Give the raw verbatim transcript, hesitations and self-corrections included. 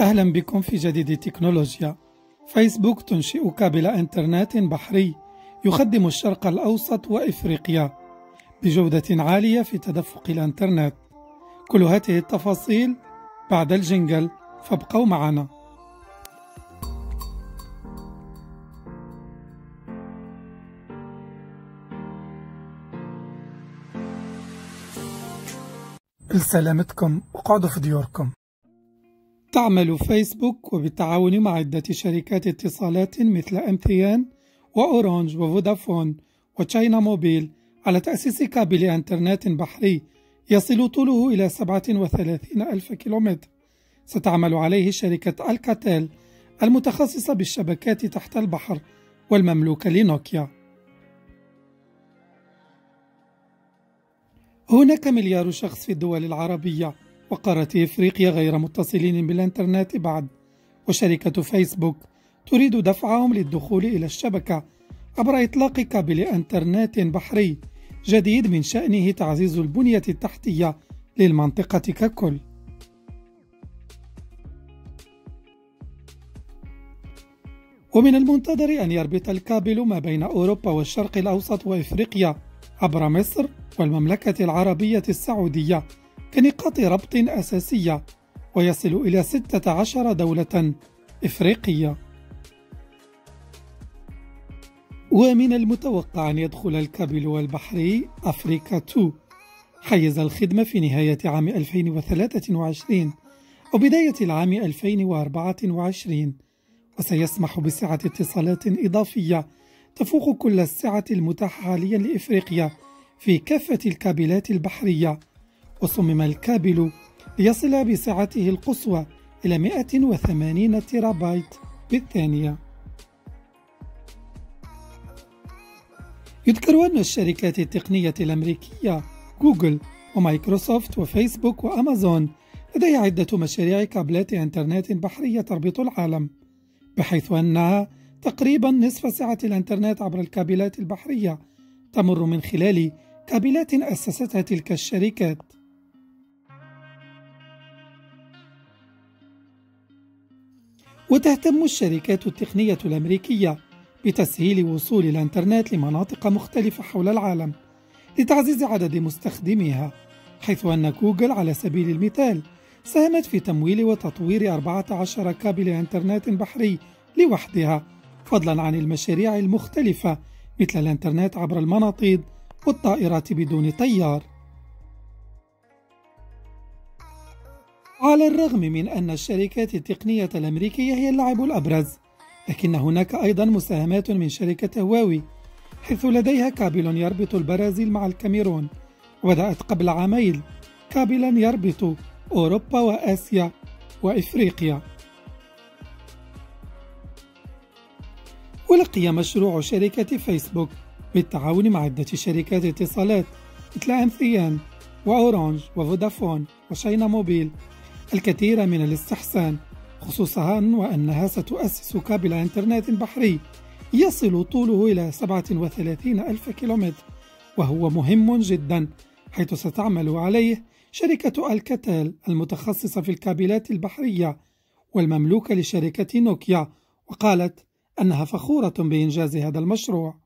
أهلا بكم في جديد التكنولوجيا. فيسبوك تنشئ كابل إنترنت بحري يخدم الشرق الأوسط وإفريقيا بجودة عالية في تدفق الإنترنت. كل هذه التفاصيل بعد الجنجل، فابقوا معنا. لسلامتكم وقعدوا في ديوركم. تعمل فيسبوك وبالتعاون مع عدة شركات اتصالات مثل إم تي إن وأورانج وفودافون وتشاينا موبيل على تأسيس كابل إنترنت بحري يصل طوله إلى سبعة وثلاثين ألف كيلومتر. ستعمل عليه شركة الكاتيل المتخصصة بالشبكات تحت البحر والمملوكة لنوكيا. هناك مليار شخص في الدول العربية وقارة إفريقيا غير متصلين بالإنترنت بعد، وشركة فيسبوك تريد دفعهم للدخول إلى الشبكة عبر إطلاق كابل إنترنت بحري جديد من شأنه تعزيز البنية التحتية للمنطقة ككل. ومن المنتظر أن يربط الكابل ما بين أوروبا والشرق الأوسط وإفريقيا عبر مصر والمملكة العربية السعودية كنقاط ربط أساسية، ويصل إلى ستة عشر دولة إفريقية. ومن المتوقع أن يدخل الكابل البحري أفريكا اثنين حيز الخدمة في نهاية عام ألفين وثلاثة وعشرين أو بداية العام ألفين وأربعة وعشرين، وسيسمح بسعة اتصالات إضافية تفوق كل السعة المتاحة حاليا لإفريقيا في كافة الكابلات البحرية. وصمم الكابل ليصل بسعته القصوى إلى مئة وثمانين تيرابايت بالثانية. يذكر أن الشركات التقنية الأمريكية جوجل ومايكروسوفت وفيسبوك وأمازون لديها عدة مشاريع كابلات إنترنت بحرية تربط العالم، بحيث أنها تقريبا نصف سعة الإنترنت عبر الكابلات البحرية تمر من خلال كابلات أسستها تلك الشركات. وتهتم الشركات التقنية الأمريكية بتسهيل وصول الإنترنت لمناطق مختلفة حول العالم لتعزيز عدد مستخدميها، حيث أن جوجل على سبيل المثال ساهمت في تمويل وتطوير أربعة عشر كابل إنترنت بحري لوحدها، فضلا عن المشاريع المختلفة مثل الإنترنت عبر المناطيد والطائرات بدون طيار. على الرغم من أن الشركات التقنية الأمريكية هي اللاعب الأبرز، لكن هناك أيضا مساهمات من شركة هواوي، حيث لديها كابل يربط البرازيل مع الكاميرون، وبدأت قبل عامين كابلا يربط أوروبا وآسيا وإفريقيا. ولقي مشروع شركة فيسبوك بالتعاون مع عدة شركات اتصالات مثل إم تي إن وأورانج وفودافون وشاينا موبيل الكثير من الاستحسان، خصوصا وأنها ستؤسس كابل إنترنت بحري يصل طوله إلى سبعة وثلاثين ألف كيلومتر، وهو مهم جدا حيث ستعمل عليه شركة الكاتيل المتخصصة في الكابلات البحرية والمملوكة لشركة نوكيا، وقالت أنها فخورة بإنجاز هذا المشروع.